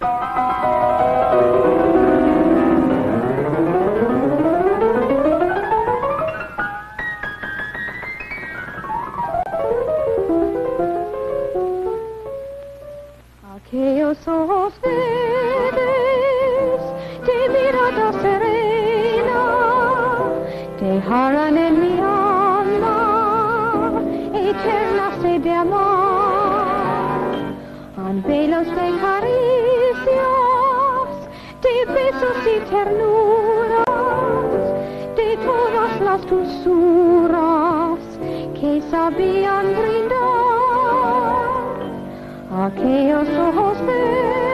Aquellos ojos verdes de mirada serena dejarán en mi alma eterna sed de amar, anhelos de caricias, de besos y ternuras, de todas las dulzuras que sabían brindar. Aquellos ojos verdes